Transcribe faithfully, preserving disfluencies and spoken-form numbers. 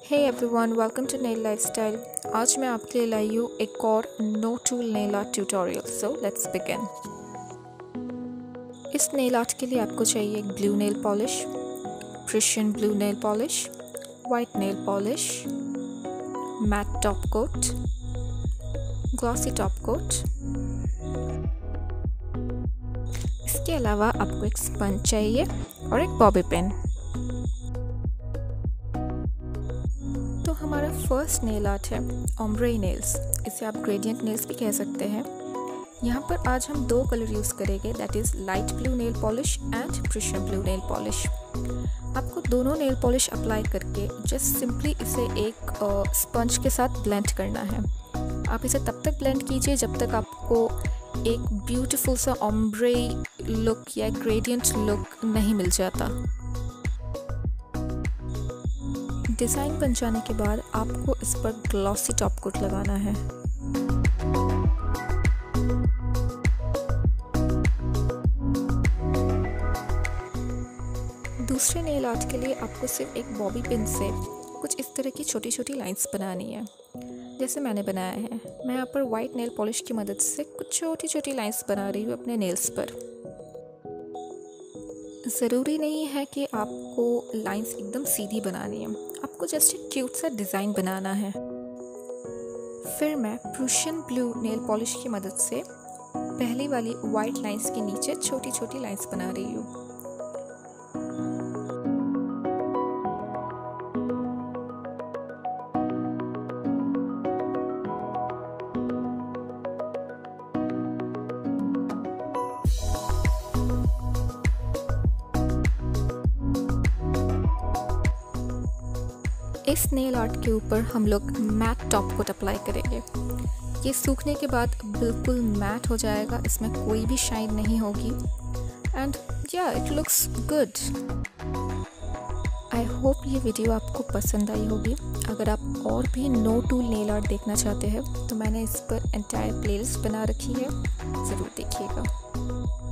Hey everyone, welcome to nail lifestyle. आज मैं आपके लिए लाई हूँ एक और no tool nail art tutorial. So let's begin. इस नेल आर्ट के लिए आपको चाहिए एक blue nail polish, Prussian blue nail polish, white nail polish, matte top coat, glossy top coat. इसके अलावा आपको एक स्पंज चाहिए और एक बॉबी पिन। तो हमारा फर्स्ट नेल आर्ट है ओम्ब्रे नेल्स। इसे आप ग्रेडियंट नेल्स भी कह सकते हैं। यहाँ पर आज हम दो कलर यूज़ करेंगे, that is light blue nail polish and Prussian blue nail polish. आपको दोनों नेल पॉलिश अप्लाई करके जस्ट सिंपली इसे एक स्पंज के साथ ब्लेंड करना है। आप इसे तब तक ब्लेंड कीजिए जब तक आपको एक ब्यूटीफुल सा ओम्ब्रे लुक या ग्रेडियंट लुक नहीं मिल जाता। डिज़ाइन बन जाने के बाद आपको इस पर ग्लॉसी टॉप कोट लगाना है। दूसरे नेल आर्ट के लिए आपको सिर्फ एक बॉबी पिन से कुछ इस तरह की छोटी छोटी लाइंस बनानी है, जैसे मैंने बनाया है। मैं यहाँ पर वाइट नेल पॉलिश की मदद से कुछ छोटी छोटी लाइंस बना रही हूँ अपने नेल्स पर। ज़रूरी नहीं है कि आपको लाइंस एकदम सीधी बनानी है, आपको जस्ट एक क्यूट सा डिज़ाइन बनाना है। फिर मैं प्रूशियन ब्लू नेल पॉलिश की मदद से पहली वाली वाइट लाइंस के नीचे छोटी छोटी लाइंस बना रही हूँ। इस नेल आर्ट के ऊपर हम लोग मैट टॉप कोट अप्लाई करेंगे। ये सूखने के बाद बिल्कुल मैट हो जाएगा, इसमें कोई भी शाइन नहीं होगी एंड या it looks good. I hope ये वीडियो आपको पसंद आई होगी। अगर आप और भी नो टूल नेल आर्ट देखना चाहते हैं तो मैंने इस पर एंटायर प्लेलिस्ट बना रखी है, ज़रूर देखिएगा।